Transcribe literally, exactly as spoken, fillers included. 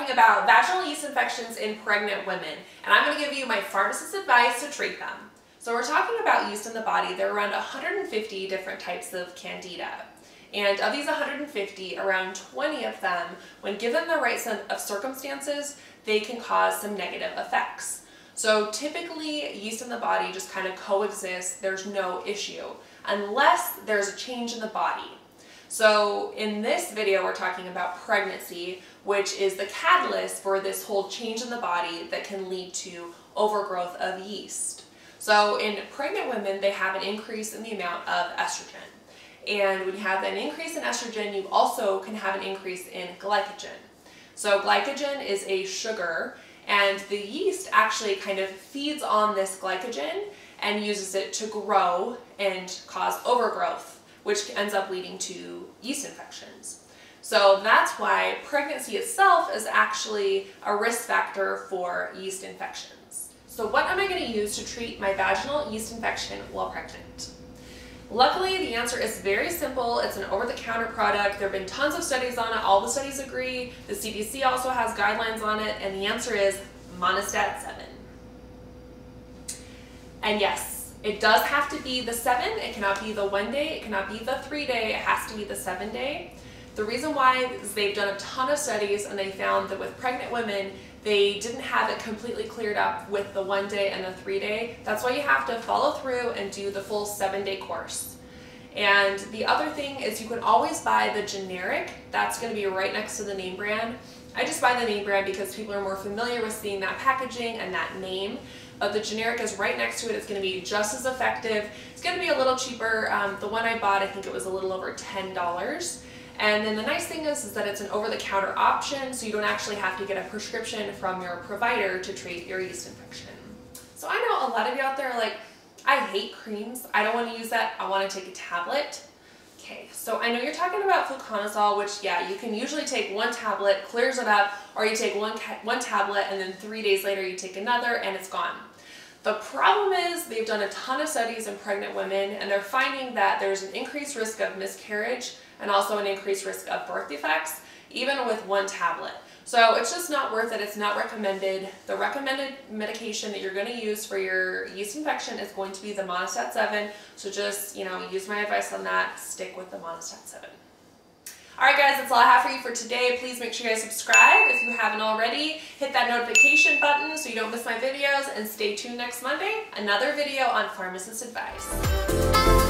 talking about vaginal yeast infections in pregnant women, and I'm going to give you my pharmacist advice to treat them. So we're talking about yeast in the body. There are around one hundred fifty different types of candida. And of these one hundred fifty, around twenty of them, when given the right set of circumstances, they can cause some negative effects. So typically, yeast in the body just kind of coexists. There's no issue unless there's a change in the body. So in this video, we're talking about pregnancy, which is the catalyst for this whole change in the body that can lead to overgrowth of yeast. So in pregnant women, they have an increase in the amount of estrogen. And when you have an increase in estrogen, you also can have an increase in glycogen. So glycogen is a sugar, and the yeast actually kind of feeds on this glycogen and uses it to grow and cause overgrowth, which ends up leading to yeast infections. So that's why pregnancy itself is actually a risk factor for yeast infections. So what am I going to use to treat my vaginal yeast infection while pregnant? Luckily, the answer is very simple. It's an over-the-counter product. There have been tons of studies on it. All the studies agree. The C D C also has guidelines on it, and the answer is Monistat seven. And yes, it does have to be the seven. It cannot be the one day. It cannot be the three day. It has to be the seven day. The reason why is they've done a ton of studies, and they found that with pregnant women, they didn't have it completely cleared up with the one day and the three day. That's why you have to follow through and do the full seven day course. And the other thing is you can always buy the generic. That's going to be right next to the name brand. I just buy the name brand because people are more familiar with seeing that packaging and that name. But the generic is right next to it. It's going to be just as effective. It's going to be a little cheaper. Um, the one I bought, I think it was a little over ten dollars. And then the nice thing is, is that it's an over-the-counter option, so you don't actually have to get a prescription from your provider to treat your yeast infection. So I know a lot of you out there are like, I hate creams. I don't want to use that. I want to take a tablet. Okay, so I know you're talking about Miconazole, which, yeah, you can usually take one tablet, clears it up, or you take one, one tablet and then three days later you take another and it's gone. The problem is they've done a ton of studies in pregnant women, and they're finding that there's an increased risk of miscarriage and also an increased risk of birth defects, even with one tablet. So it's just not worth it. It's not recommended. The recommended medication that you're going to use for your yeast infection is going to be the Monistat seven. So just, you know, use my advice on that. Stick with the Monistat seven. Alright guys, that's all I have for you for today. Please make sure you guys subscribe if you haven't already. Hit that notification button so you don't miss my videos, and stay tuned next Monday. Another video on pharmacist advice.